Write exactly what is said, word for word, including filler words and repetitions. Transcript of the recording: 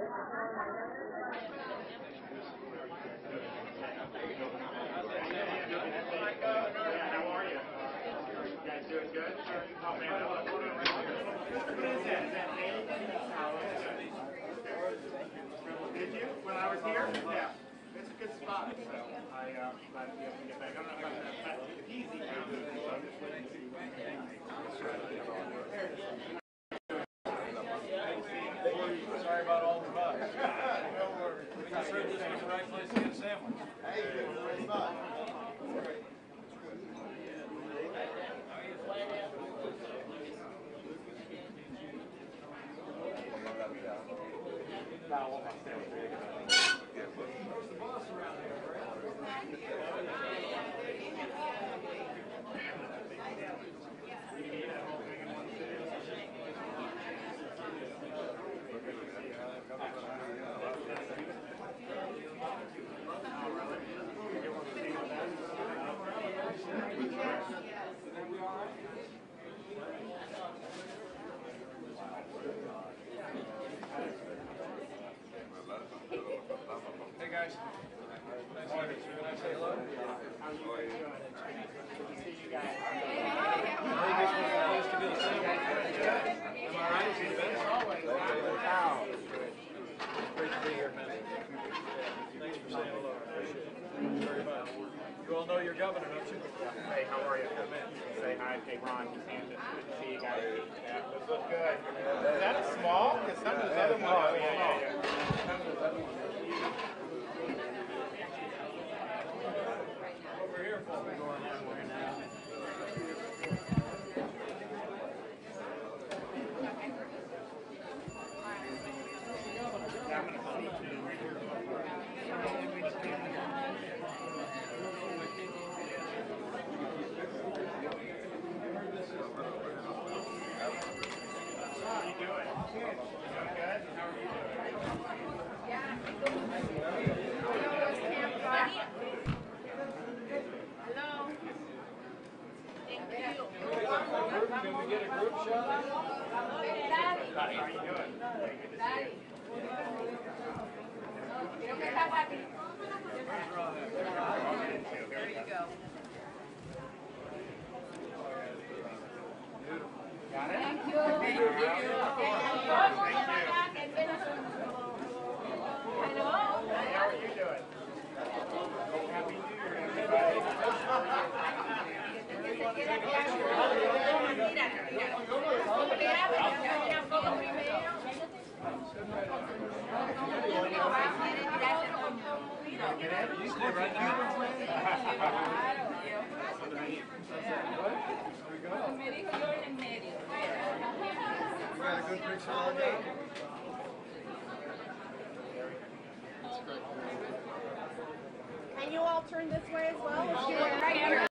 How are you? You guys doing good? Oh man, what is that? Is that Nate? Did you? When I was here? Yeah. It's a good spot, so I uh, glad to be able to get back. I don't know if I'm going to easy now, so I'm just waiting to see when Sorry about all the bugs. I'm sure this was the right place to get a sandwich. Hey, very much. Hey guys. Nice to meet you. Can I say hello? how are you guys doing? Good to see you guys. I think this was the place to get a sandwich. Am I right? It's always. Wow. Great to be here, man. Thanks for saying hello. I appreciate it. Thank you very much. You all know your governor, don't you? Hey, how are you? Good man. Say hi to Ron. He's Kansas. Good to see you guys. Yeah, those look good. Is that a small? Because some of those other ones are small. Some of those other ones are huge. Over here, folks. We're going that way now. I'm going to see you. How are you doing? You doing good? How are you doing? Hello. Thank you. Can we get a group shot? Daddy. How are you doing? Very good to see you. There you go. Got it? Thank you. Thank you. Hello. How are you doing? Happy New Year, everybody. You stay right now. Me dijo yo en el medio. We got a good picture all day. Can you all turn this way as well? Right here.